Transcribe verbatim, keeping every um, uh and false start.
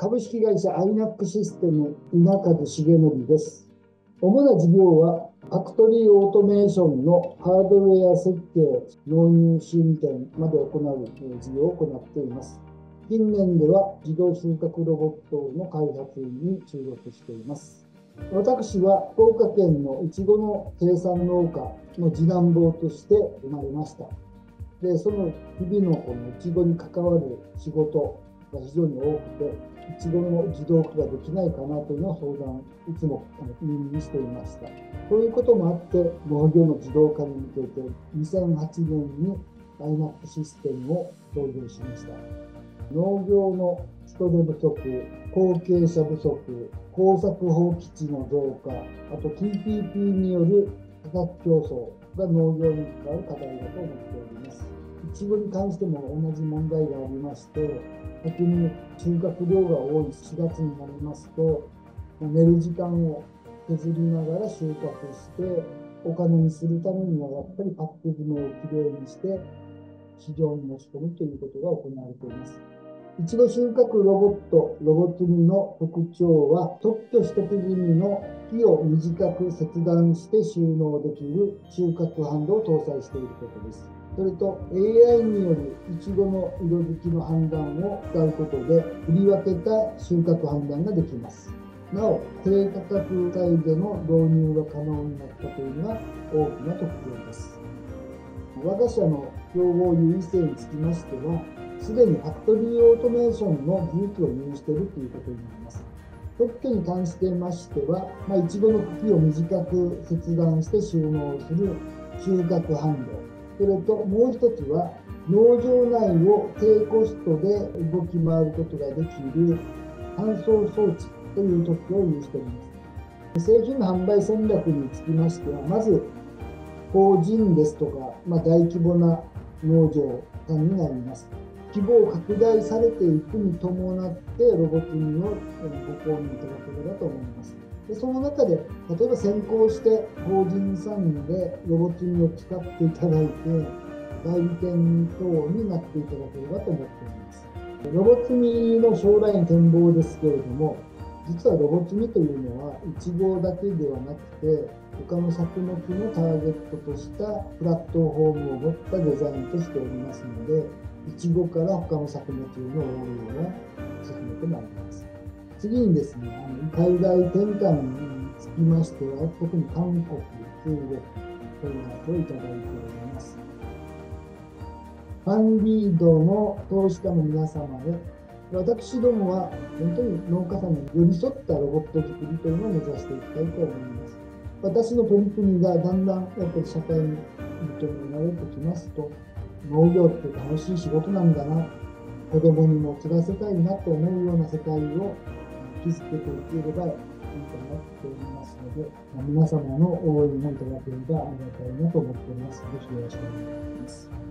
株式会社アイナックシステム稲数重則です。主な事業はファクトリーオートメーションのハードウェア設計、納入試運転まで行う事業を行っています。近年では自動収穫ロボットの開発に注力しています。私は福岡県のいちごの生産農家の次男坊として生まれました。で、その日々のこのいちごに関わる仕事が非常に多くて、いちごの自動化ができないかなというのを相談、いつも耳にしていました。そういうこともあって、農業の自動化に向けて、にせんはちねんにアイナックシステムを導入しました。農業の人手不足、後継者不足、耕作放棄地の増加、あと ティーピーピー による価格競争が農業に関わる課題だと思っております。いちごに関しても同じ問題がありまして、特に収穫量が多いしがつになりますと、寝る時間を削りながら収穫して、お金にするためにはやっぱりパック詰めをきれいにして、市場に持ち込むということが行われています。いちご収穫ロボット、ロボ積みの特徴は、特許取得済みの木を短く切断して収納できる収穫ハンドを搭載していることです。それと エーアイ によるいちごの色づきの判断を使うことで、振り分けた収穫判断ができます。なお、低価格帯での導入が可能になったというのが大きな特徴です。我が社の競合優位性につきましては、すでにファクトリーオートメーションの技術を有しているということになります。特許に関してましては、まあ、いちごの茎を短く切断して収納する収穫ハンド、それともう一つは、農場内を低コストで動き回ることができる搬送装置という特許を有しております。製品の販売戦略につきましては、まず、法人ですとか、まあ、大規模な農場さんになります。規模を拡大されていくに伴って、ロボ積みをご購入いただければと思います。でその中で、例えば先行して法人さんでロボ積みを使っていただいて、代理店等になっていただければと思っております。ロボ積みの将来の展望ですけれども、実はロボ積みというのは、いちごだけではなくて、他の作物のターゲットとしたプラットフォームを持ったデザインとしておりますので、いちごから他の作物の応用を進めてまいります。次にですね、あの海外転換につきましては、特に韓国、中国、問い合わせをいただいております。ファンリードの投資家の皆様へ、私どもは本当に農家さんに寄り添ったロボット作りというのを目指していきたいと思います。私の取り組みがだんだんやっぱり社会に認められてきますと、農業って楽しい仕事なんだな、子供にも継がせたいなと思うような世界を築けていければいいかなと思いますので、皆様の応援をいただければありがたいなと思っております。ぜひよろしくお願いします。